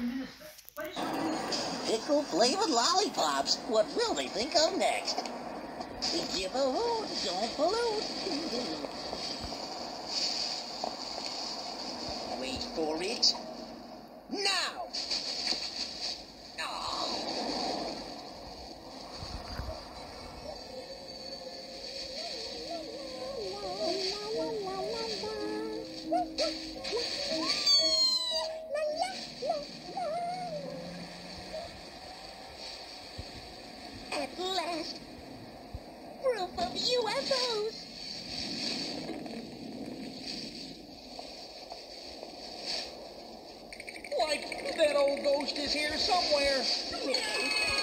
Pickle-flavored lollipops. What will they think of next? Give a hoot, don't pollute. Wait for it. Now! At last, proof of UFOs. Like that old ghost is here somewhere.